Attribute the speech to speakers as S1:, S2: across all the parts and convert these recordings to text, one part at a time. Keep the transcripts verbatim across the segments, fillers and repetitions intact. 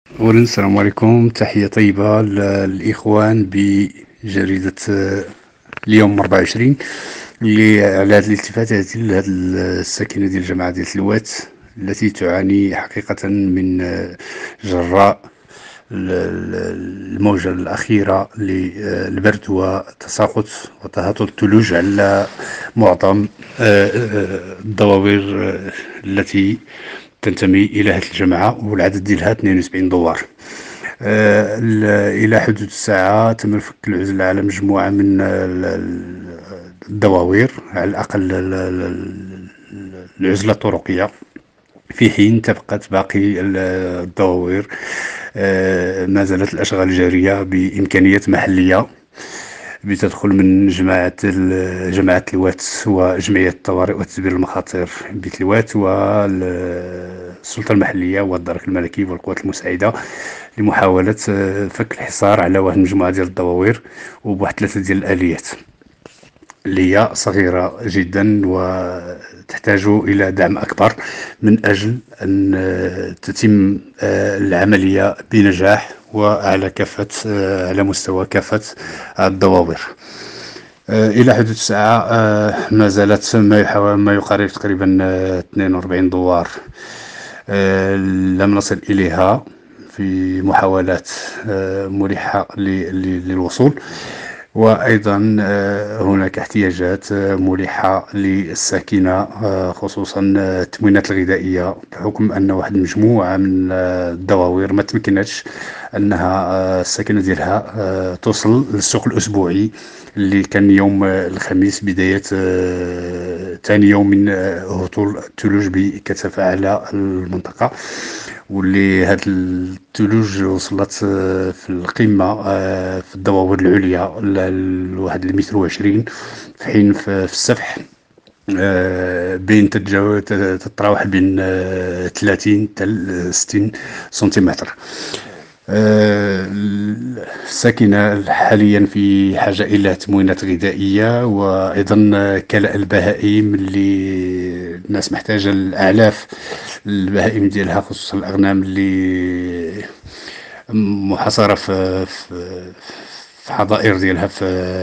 S1: أولا السلام عليكم، تحية طيبة للإخوان بجريدة آه، اليوم أربعة وعشرين اللي على هذه الالتفاتات لهذه الساكنة ديال الجماعة ديال تلوات التي تعاني حقيقة من آه، جراء ال- ال- الموجة الأخيرة للبرد وتساقط وتهطل الثلوج على معظم آه، آه، الدواوير آه، التي تنتمي إلى هذه الجماعة، والعدد ديالها اثنين وسبعين دوار. آه، إلى حدود الساعة تم فك العزلة على مجموعة من ال- ال- الدواوير، على الأقل ال- ال- العزلة الطرقية، في حين تبقت باقي ال- الدواوير آه، ما زالت الأشغال جارية بإمكانيات محلية بتدخل من جماعة ال- جماعة تلوات وجمعية الطوارئ وتدبير المخاطر بتلوات والسلطة المحلية والدرك الملكي والقوات المساعدة لمحاولة آه، فك الحصار على واحد المجموعة ديال الدواوير وبواحد ثلاثة ديال الآليات اللي هي صغيرة جدا وتحتاج إلى دعم أكبر من أجل أن آه، تتم آه، العملية بنجاح وعلى كافة آه، على مستوى كافة الدواوير. آه، إلى حدود الساعة آه، ما زالت ما يحاول ما يقارب تقريبا آه، اثنين وأربعين دوار آه، لم نصل إليها في محاولات آه، ملحة ل- ل- للوصول. وأيضا آه، هناك احتياجات آه، ملحة للساكنة، آه، خصوصا آه، التموينات الغذائية، بحكم أن واحد المجموعة من آه، الدواوير ما تمكنتش أنها آه، الساكنة ديالها آه، توصل للسوق الأسبوعي اللي كان يوم آه، الخميس، بداية ثاني يوم من آه، هطول الثلوج بكثافة على المنطقة، واللي هاد الثلوج وصلت آه، في القمة آه، في الدواور العليا لواحد المتر وعشرين، في حين في في السفح آه، بين تتجاوز تتراوح بين آه، ثلاثين حتى ستين سنتيمتر. آه، الساكنة حاليا في حاجة إلى تموينات غذائية، وأيضا كلاء البهائم اللي الناس محتاجة الأعلاف البهائم ديالها، خصوصا الأغنام اللي محاصرة في في في حظائر ديالها في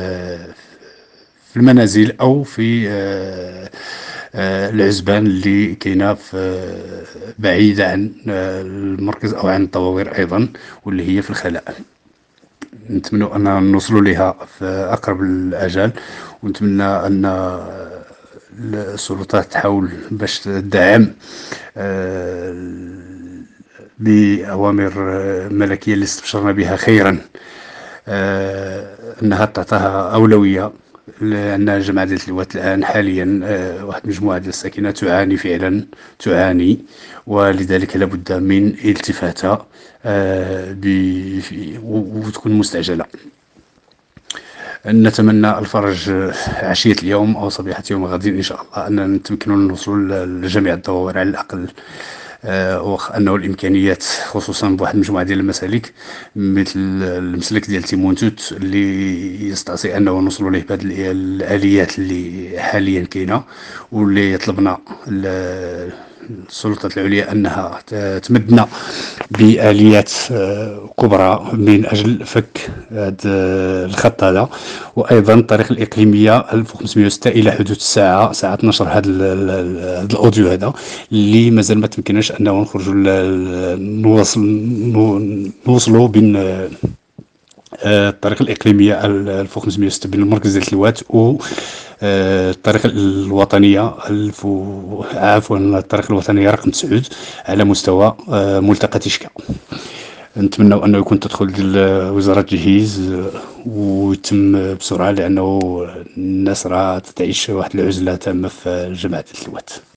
S1: في المنازل أو في آه، آه، العزبان اللي كاينة في بعيدة عن آه، المركز أو عن الطواوير أيضا، واللي هي في الخلاء. نتمنى أن نوصلوا لها في أقرب الأجال، ونتمنى أن السلطات تحاول باش تدعم آه، بأوامر آه، ملكية اللي استبشرنا بها خيرا، آه، أنها تعطيها أولوية، لأن جماعة ديال تلوات الآن حاليا آه، واحد المجموعة ديال الساكنة تعاني فعلا، تعاني، ولذلك لابد من التفاتة آه، ب- في- و- وتكون مستعجلة. نتمنى الفرج آه، عشية اليوم أو صبيحة يوم غد إن شاء الله، أننا نتمكنوا من الوصول لجميع الدواوير على الأقل، آه، واخ انه الامكانيات، خصوصا بواحد المجموعه ديال المسالك مثل المسلك ديال تيمونتوت اللي يستعصي انه نوصلوا ليه بهذه الاليات اللي حاليا كاينه، واللي طلبنا ال- السلطات العليا انها ت- تمدنا باليات آه، كبرى من اجل فك هذا الخط هذا. وايضا الطريق الاقليميه ألف وخمسمائة وستة الى حدود الساعه ساعه اثناش هذا هذا الاوديو هذا اللي مازال ما تمكناش انه نخرجوا ل- نوصل نو- نوصلوا بين آه، الطريق الاقليميه ألف وخمسمائة وستة بين المركز ديال تلوات و آه، الطريق الوطنيه ألف و- عفوا الطريق الوطنيه رقم تسعود على مستوى آه، ملتقى تيشكا. نتمنى انه يكون تدخل ديال وزاره التجهيز آه، ويتم بسرعه، لانه الناس راه تعيش واحد العزله تامه في جماعه التلوات.